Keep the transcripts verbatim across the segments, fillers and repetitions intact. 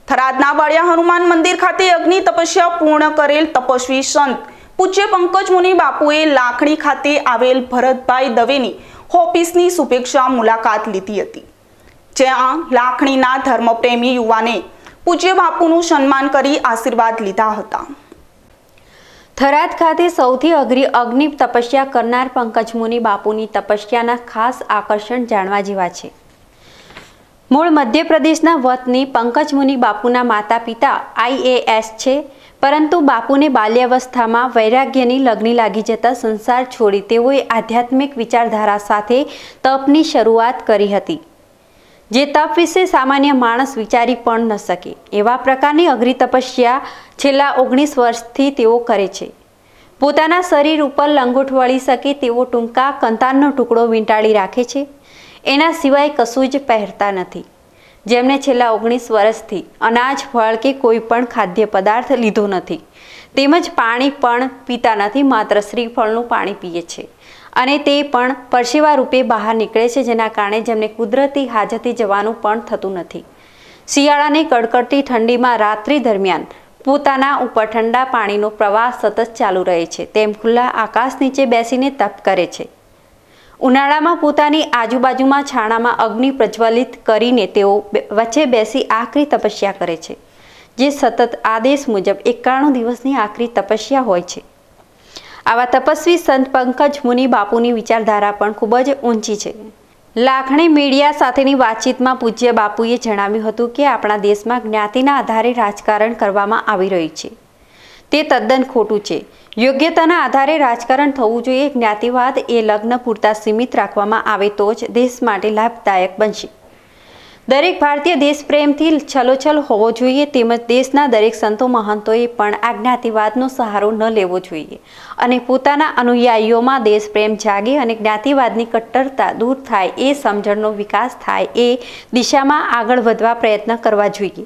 થરાદના વાડિયા હનુમાન મંદિર ખાતે અગ્નિ તપસ્યા પૂર્ણ કરેલ તપસ્વી સંત પૂજ્ય પંકજ મુનિ બાપુએ લાખણી ખાતે આવેલ ભરતભાઈ દવેની ઓફિસની શુભેચ્છા મુલાકાત લીધી હતી, જ્યાં લાખણીના ધર્મપ્રેમી યુવાને પૂજ્ય બાપુનું સન્માન કરી આશીર્વાદ લીધા હતા। થરાદ ખાતે સૌથી અઘરી અગ્નિ તપસ્યા કરનાર પંકજ મુનિ બાપુની તપસ્યાના ખાસ આકર્ષણ જાણવા જેવા છે। મૂળ મધ્યપ્રદેશના વતની પંકજ મુનિ બાપુના માતા પિતા આઈ એ એસ છે, પરંતુ બાપુને બાલ્યાવસ્થામાં વૈરાગ્યની લગ્ની લાગી જતા સંસાર છોડી તેઓએ આધ્યાત્મિક વિચારધારા સાથે તપની શરૂઆત કરી હતી, જે તપ વિશે સામાન્ય માણસ વિચારી પણ ન શકે એવા પ્રકારની અઘરી તપસ્યા છેલ્લા ઓગણીસ વર્ષથી તેઓ કરે છે। પોતાના શરીર ઉપર લંગોટ વળી શકે તેવો ટૂંકા કંતારનો ટુકડો વીંટાળી રાખે છે, એના સિવાય કશું જ પહેરતા નથી। જેમણે છેલ્લા ઓગણીસ વર્ષથી અનાજ ફળ કે કોઈ પણ ખાદ્ય પદાર્થ લીધો નથી, તેમજ પાણી પણ પીતા નથી, માત્ર શ્રીફળનું પાણી પીએ છે અને તે પણ પરસેવા રૂપે બહાર નીકળે છે, જેના કારણે જેમને કુદરતી હાજતે જવાનું પણ થતું નથી। શિયાળાની કડકડતી ઠંડીમાં રાત્રિ દરમિયાન પોતાના ઉપર ઠંડા પાણીનો પ્રવાહ સતત ચાલુ રહે છે, તેમ ખુલ્લા આકાશ નીચે બેસીને તપ કરે છે। ઉનાળામાં પોતાની આજુબાજુમાં છાણામાં અગ્નિ પ્રજ્વલિત કરીને તેઓ વચ્ચે બેસી આકરી તપસ્યા કરે છે, જે સતત આદેશ મુજબ એકાણું દિવસની આકરી તપસ્યા હોય છે। આવા તપસ્વી સંત પંકજ મુનિ બાપુની વિચારધારા પણ ખૂબ જ ઊંચી છે। લાખણી મીડિયા સાથેની વાતચીતમાં પૂજ્ય બાપુએ જણાવ્યું હતું કે આપણા દેશમાં જ્ઞાતિના આધારે રાજકારણ કરવામાં આવી રહ્યું છે, તે તદ્દન ખોટું છે। યોગ્યતાના આધારે રાજકારણ થવું જોઈએ। જ્ઞાતિવાદ એ લગ્ન પૂરતા સીમિત રાખવામાં આવે તો જ દેશ માટે લાભદાયક બનશે। દરેક ભારતીય દેશ પ્રેમથી છલોછલ હોવો જોઈએ, તેમજ દેશના દરેક સંતો મહંતોએ પણ આ જ્ઞાતિવાદનો સહારો ન લેવો જોઈએ અને પોતાના અનુયાયીઓમાં દેશ પ્રેમ જાગે અને જ્ઞાતિવાદની કટ્ટરતા દૂર થાય, એ સમજણનો વિકાસ થાય, એ દિશામાં આગળ વધવા પ્રયત્ન કરવા જોઈએ।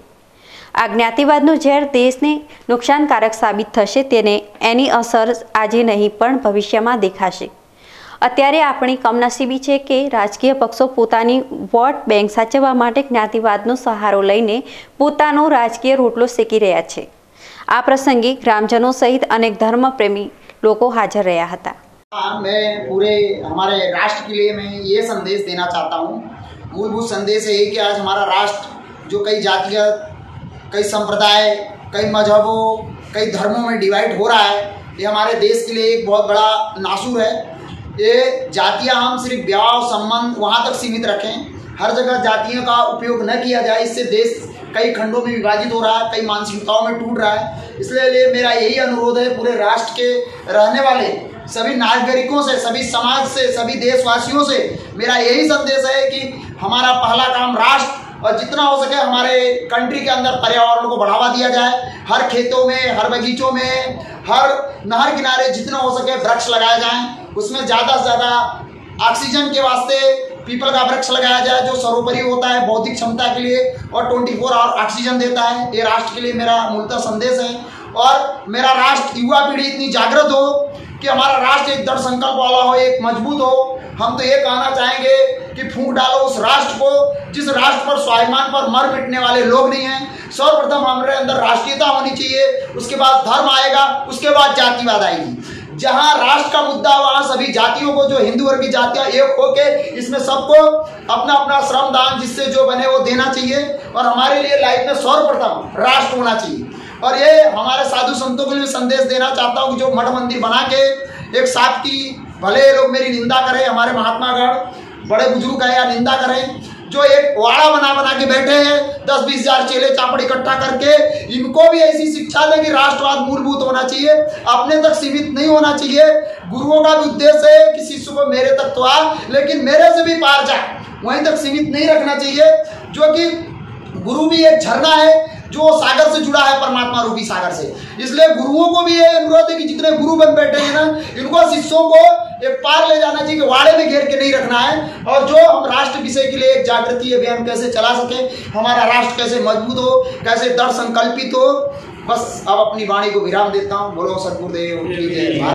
આ જ્ઞાતિવાદનું ઝેર દેશને નુકસાનકારક સાબિત થશે, તેને એની અસર આજે નહીં પણ ભવિષ્યમાં દેખાશે। અત્યારે આપણી કમનસીબી છે કે રાજકીય પક્ષો પોતાની વોટ બેંક સાચવવા માટે જ્ઞાતિવાદનો સહારો લઈને પોતાનો રાજકીય રોટલો શેકી રહ્યા છે। આ પ્રસંગે ગ્રામજનો સહિત અનેક ધર્મપ્રેમી લોકો હાજર રહ્યા હતા। मैं पूरे हमारे राष्ट्र के लिए मैं ये संदेश देना चाहता हूँ। मूलभूत संदेश है कि आज हमारा राष्ट्र जो कई जातिगत, कई संप्रदाय, कई मजहबों, कई धर्मों में डिवाइड हो रहा है, ये हमारे देश के लिए एक बहुत बड़ा नासूर है। ये जातियाँ हम सिर्फ ब्याह और संबंध वहाँ तक सीमित रखें, हर जगह जातियों का उपयोग न किया जाए, इससे देश कई खंडों में विभाजित हो रहा है, कई मानसिकताओं में टूट रहा है। इसलिए मेरा यही अनुरोध है पूरे राष्ट्र के रहने वाले सभी नागरिकों से, सभी समाज से, सभी देशवासियों से मेरा यही संदेश है कि हमारा पहला काम राष्ट्र और जितना हो सके हमारे कंट्री के अंदर पर्यावरण को बढ़ावा दिया जाए। हर खेतों में, हर बगीचों में, हर नहर किनारे जितना हो सके वृक्ष लगाए जाएं। उसमें ज़्यादा से ज़्यादा ऑक्सीजन के वास्ते पीपल का वृक्ष लगाया जाए, जो सर्वोपरि होता है बौद्धिक क्षमता के लिए और चौबीस आवर ऑक्सीजन देता है। ये राष्ट्र के लिए मेरा मूलतः संदेश है। और मेरा राष्ट्र, युवा पीढ़ी इतनी जागृत हो कि हमारा राष्ट्र एक दृढ़ संकल्प वाला हो, एक मजबूत हो। हम तो ये कहना चाहेंगे कि फूंक डालो उस राष्ट्र को जिस राष्ट्र पर स्वाभिमान पर मर मिटने वाले लोग नहीं हैं। सर्वप्रथम हमारे अंदर राष्ट्रीयता होनी चाहिए, उसके बाद धर्म आएगा, उसके बाद जातिवाद आएगी। जहां राष्ट्र का मुद्दा वहां सभी जातियों को, जो हिंदू वर्ग की जातियां एक होके इसमें सबको अपना अपना श्रम दान जिससे जो बने वो देना चाहिए। और हमारे लिए लाइफ में सर्वप्रथम राष्ट्र होना चाहिए। और ये हमारे साधु संतों के लिए संदेश देना चाहता हूँ कि जो मठ मंदिर बना के एक साथ की, भले लोग मेरी निंदा करें, हमारे महात्मागण बड़े बुजुर्ग है या निंदा करें, जो एक वाड़ा बना बना के बैठे हैं, दस बीस हजार चेले चापड़ इकट्ठा करके, इनको भी ऐसी शिक्षा दें कि राष्ट्रवाद मूलभूत होना चाहिए, अपने तक सीमित नहीं होना चाहिए। गुरुओं का भी उद्देश्य है कि शिष्य को मेरे तक तो आ, लेकिन मेरे से भी पार जा, वहीं तक सीमित नहीं रखना चाहिए। जो कि गुरु भी एक झरना है जो सागर से जुड़ा है, परमात्मा रूपी सागर से। इसलिए गुरुओं को भी ये अनुरोध है कि जितने गुरु बन बैठे हैं ना, इनको शिष्यों को एक पार ले जाना चाहिए कि वाड़े में घेर के नहीं रखना है। और जो हम राष्ट्र विषय के लिए एक जागृति अभियान कैसे चला सके, हमारा राष्ट्र कैसे मजबूत हो, कैसे दृढ़ संकल्पित हो, बस अब अपनी वाणी को विराम देता हूँ। बोलो सद्गुरुदेव की जय।